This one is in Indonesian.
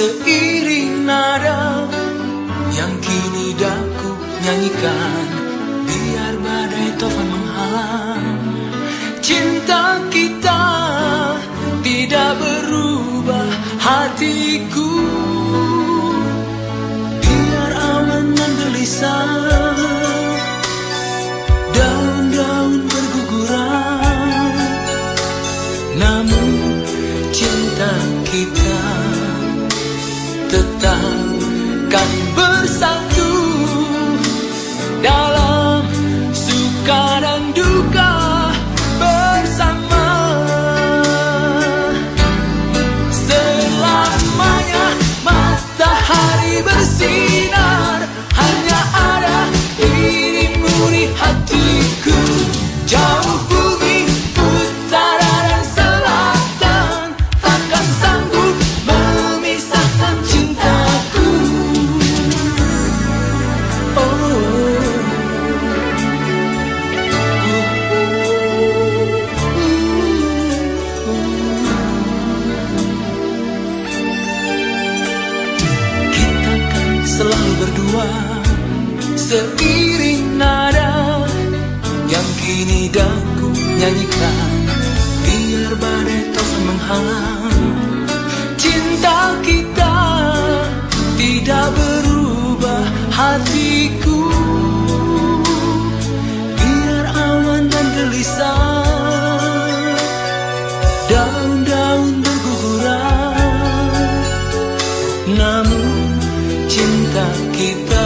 Seiring nada yang kini daku nyanyikan, biar badai tofan menghalang, cinta kita tidak berubah hatiku. Biar awan menggelisah, daun-daun berguguran, namun cinta kita tetap kan bersatu dalam suka dan duka bersama. Selamanya matahari bersinar, hanya ada dirimu di hatiku. Jauh bumi utara dan selatan takkan sanggup memisahkan cintaku. Kita kan selalu berdua, seiring nada yang kini daku nyanyikan, biar badai tofan menghalang, cinta kita tidak berubah hatiku. Biar awan dan gelisah, daun-daun berguguran, namun cinta kita